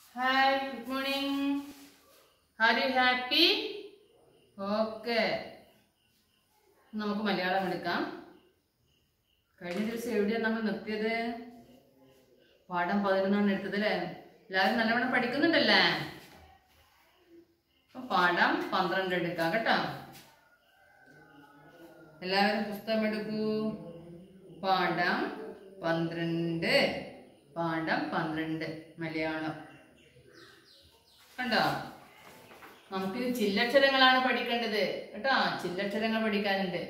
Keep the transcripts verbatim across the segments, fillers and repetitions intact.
Hi, good morning. Are you happy? Okay. നമുക്ക് മലയാളം എടുക്കാം. കഴിഞ്ഞ ദിവസം എവിടെയാണ് നമ്മൾ നിർത്തിയത്? പാഠം പതിനൊന്നാണ് എടുത്തത് അല്ലേ? എല്ലാവരും നല്ലവണ്ണം പഠിക്കുന്നുണ്ടല്ലേ? അപ്പൊ പാഠം പന്ത്രണ്ട് എടുക്കാം കേട്ടോ. എല്ലാവരും പുസ്തകം എടുക്കൂ. പാഠം പന്ത്രണ്ട്. പാഠം പന്ത്രണ്ട് മലയാളം. കണ്ടോ? നമുക്ക് ചില്ലക്ഷരങ്ങളാണ് പഠിക്കേണ്ടത് കേട്ടോ. ചില്ലക്ഷരങ്ങൾ പഠിക്കാനുണ്ട്.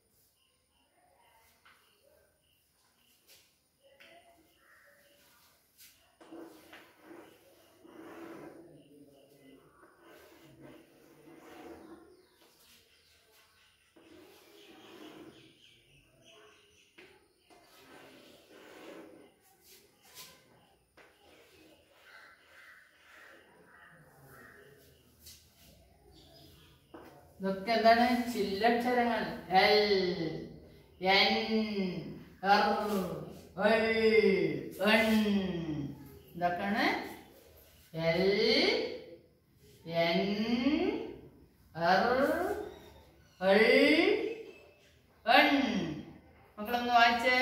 ഇതൊക്കെ എന്താണ്? ചില്ലക്ഷരങ്ങൾ. എൽ, എൻ, എർ, എൾ, എൺ. ഇതൊക്കെയാണ് എൽ, എൻ, എർ, എൾ, എൺ. മക്കളൊന്ന് വായിച്ചേ.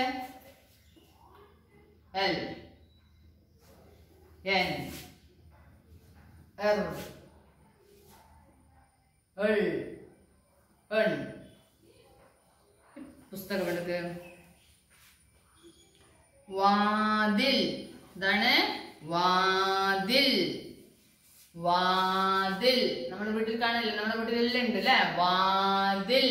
എൽ, എൻ, എർ, എൾ, എൺ. പുസ്തകം എടുക്ക്. വാതിൽ. ഇതാണ് വാതിൽ. വാതിൽ നമ്മുടെ വീട്ടിൽ കാണില്ല. നമ്മുടെ വീട്ടിലെല്ലാം ഉണ്ട് അല്ലെ? വാതിൽ,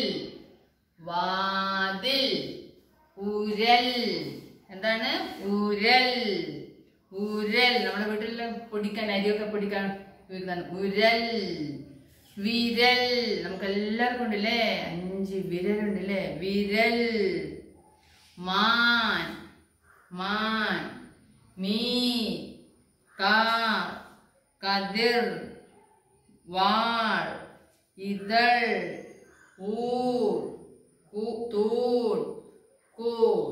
വാതിൽ. ഉരൽ. എന്താണ്? ഉരൽ, ഉരൽ. നമ്മുടെ വീട്ടിലെല്ലാം പൊടിക്കാൻ, അരിയൊക്കെ പൊടിക്കാൻ ഉപയോഗിക്കുന്നതാണ് ഉരൽ. വിരൽ. നമുക്ക് എല്ലാവർക്കും ഉണ്ടല്ലേ? അഞ്ച് വിരലുണ്ടല്ലേ? വിരൽ. മാൻ, മാൻ. മീ, കാർ, കതിർ, വാൾ, ഇതൾ, ഊർ, തൂൺ, കൂർ.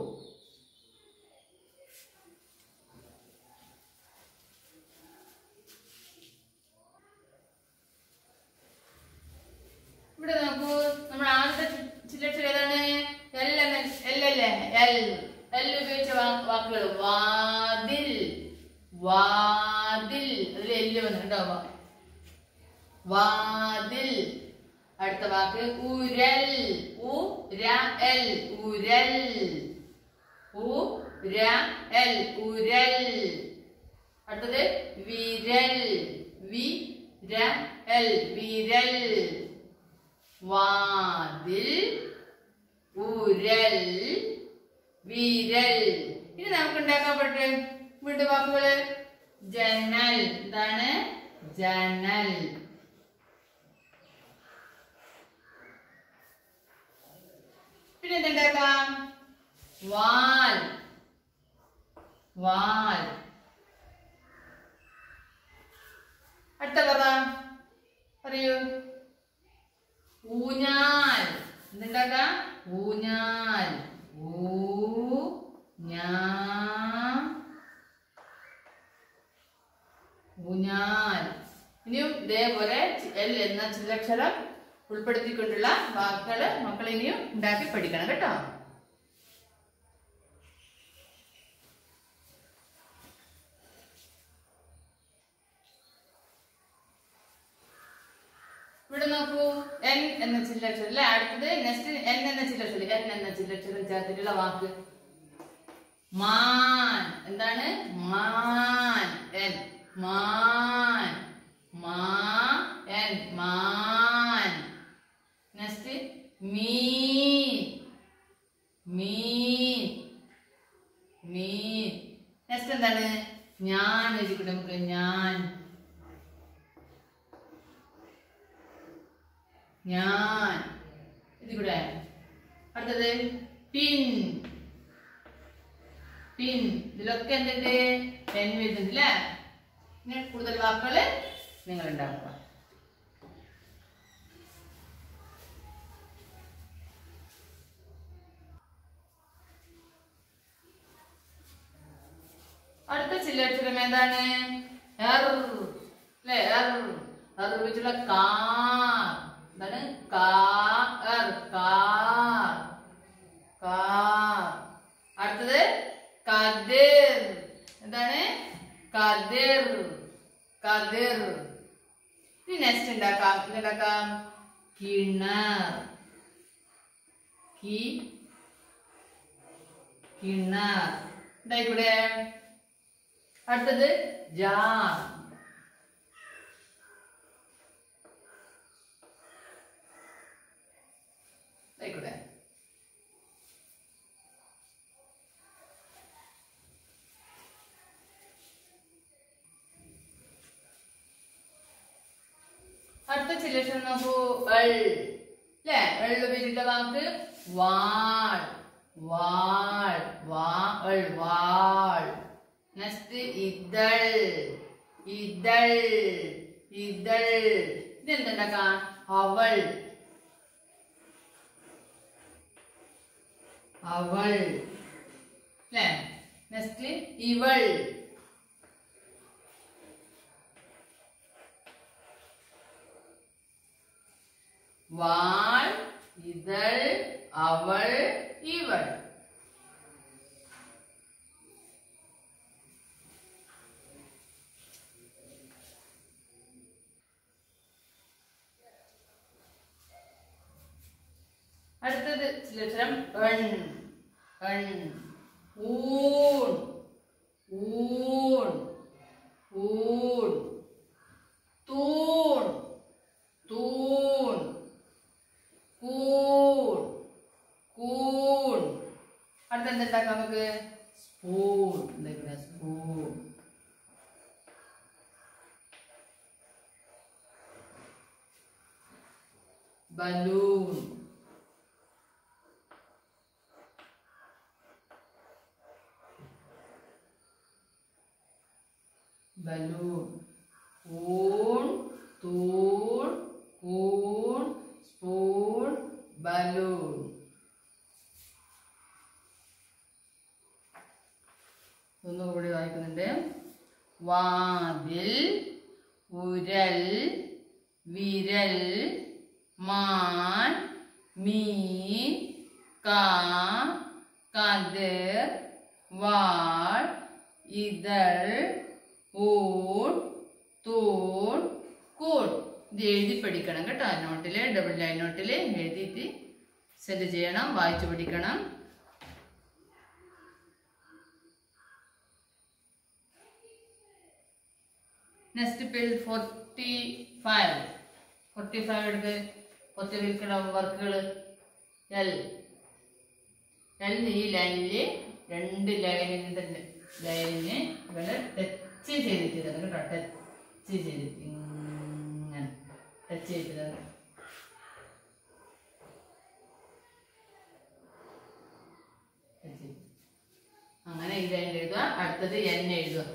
ഇവിടെ നോക്കൂ. നമ്മുടെ ആദ്യത്തെ ചില്ലക്ഷരം ഏതാണ്? എൽ എന്ന എൽ അല്ലേ? എൽ. എൽ ഉപയോഗിച്ച വാക്കുകൾ. വാതിൽ, വാതിൽ. അതിൽ എല്ല് വന്നിട്ടുണ്ടോ? വാതിൽ. അടുത്ത വാക്ക് ഉരൽ. ഉ ര എൽ. ഉരൽ. ഉ ര എൽ. ഉരൽ. അടുത്തത് വിരൽ. വി ര എൽ. വിരൽ. വാതിൽ, ഉരൽ, വിരൽ. ഇനി നമുക്ക് ഉണ്ടാക്കാൻ പറ്റും വീണ്ടും വാക്കുകള്. ജനൽ. എന്താണ്? ജനൽ. പിന്നെ എന്തുണ്ടാക്കാം? വാൽ, വാൽ. അടുത്ത പറ പറയൂ. ഊഞ്ഞാൽ. എന്തുണ്ടാക്കാം? ഊഞ്ഞാൽ. ഊ ഞാ ഊഞ്ഞാൽ. ഇനിയും ഇതേപോലെ എൽ എന്ന ചില്ലക്ഷരം ഉൾപ്പെടുത്തിക്കൊണ്ടുള്ള വാക്കുകള് മക്കൾ ഇനിയും ഉണ്ടാക്കി പഠിക്കണം കേട്ടോ. ഇവിടെ നോക്കൂ. എൻ എന്ന ചില്ലക്ഷരം അല്ലെ? അടുത്തത് നെക്സ്റ്റ് എൻ എന്ന ചില്ലക്ഷരം. എൻ എന്ന ചില്ലക്ഷരം ചേർത്തിട്ടുള്ള വാക്ക് മാൻ. എന്താണ്? മാൻ. എൻ. മാൻ. മാ എൻ. മാൻ. നെക്സ്റ്റ് മീൻ. മീൻ. മീൻ. നെക്സ്റ്റ് എന്താണ്? ഞാൻ എഴുതിക്കൂടെ നമുക്ക്? ഞാൻ. ഞാൻ ഇതികൂടെ. അടുത്തത് പിൻ. പിൻ. ഇതിലൊക്കെ എന്തുണ്ട്? പെൻ വരുന്നുണ്ട് അല്ലേ? ഇങ്ങനെ കൂടുതൽ വാക്കുകള് നിങ്ങൾ ഉണ്ടാക്കുക. അടുത്ത ചില്ലക്ഷരം ഏതാണ്? എർ അല്ലേ എർ എർ വെച്ചുള്ള കാർ എന്താണ് കാർ കാർ കാർ. അടുത്തത് കതിർ എന്താണ് കതിർ കതിർ. ഇനി നെക്സ്റ്റ് ഉണ്ടാക്കാം ഉണ്ടാക്കാം കിണർ കി കിണർ എന്തായിക്കൂടെ. അടുത്തത് ജാർ ആയിക്കൂടെ. അടുത്ത ചില നോക്കൂ എൾ അല്ലേ എൾ ഉപയോഗിച്ചിട്ടുള്ള വാക്ക് വാൾ വാൾ വാൾ വാൾ. നെക്സ്റ്റ് ഇതൾ ഇതൾ ഇതൾ. ഇതെന്തുണ്ടാക്കാം അവൾ അവൾ അല്ലേ. നെക്സ്റ്റ് ഇവൾ വാൾ ഇതൾ അവൾ ഇവൾ. അടുത്തത് ചിലക്ഷരം എൺ എൺ. ഊൺ ഊൺ ഊൺ. തൂൺ തൂൺ. കൂൺ കൂൺ. അടുത്ത എന്തുണ്ടാക്കാം നമുക്ക് സ്പൂൺ എന്താ സ്പൂൺ. Balloon balloon. ഊൺ തൂൺ കൂൺ സ്പൂൺ ബലൂൺ. ഒന്നുകൂടി വായിക്കുന്നുണ്ട്. വാതിൽ ഉരൽ വിരൽ മാൻ മീൻ കാ കതിർ വാൾ ഇതൾ ഊൺ തൂൺ കൂൺ. ഇത് എഴുതി പഠിക്കണം കേട്ടോ. നോട്ടില് ഡബിൾ ലൈൻ നോട്ടില് എഴുതിയിട്ട് സെൻഡ് ചെയ്യണം. വായിച്ചു പഠിക്കണം. Next page forty five forty five എടുത്ത് കൊത്തി വിൽക്കണ വർക്കുകൾ. എൽ എൽ ഈ ലൈനില് രണ്ട് ലൈനിന്റെ ലൈനിന് ഇവിടെ ടച്ച് ചെയ്തിട്ട് കേട്ടോ. ടച്ച് ചെയ്തിട്ട് ഇങ്ങനെ ടച്ച് ചെയ്തിട്ട് അങ്ങനെ ഈ ലൈനിൽ എഴുതുക. അടുത്തത് എൻ എഴുതുക.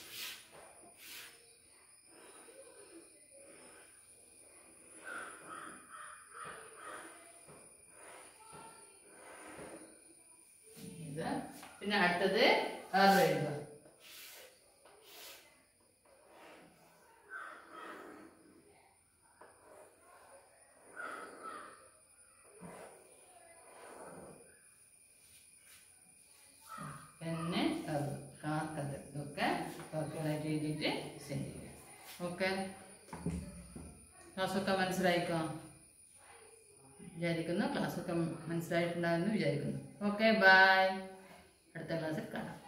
പിന്നെ അടുത്തത് എർ എഴുതുക. പിന്നെ കാക്കത് ഇതൊക്കെ വാക്കുകളായിട്ട് എഴുതിയിട്ട് സെൻഡ് ചെയ്യുക. ഓക്കെ, ക്ലാസ്സൊക്കെ മനസ്സിലായിക്കോ വിചാരിക്കുന്നു. ക്ലാസ്സൊക്കെ മനസ്സിലായിട്ടുണ്ടാകുമെന്ന് വിചാരിക്കുന്നു. Okay, bye. അടുത്ത ക്ലാസ്സിൽ കാണാം.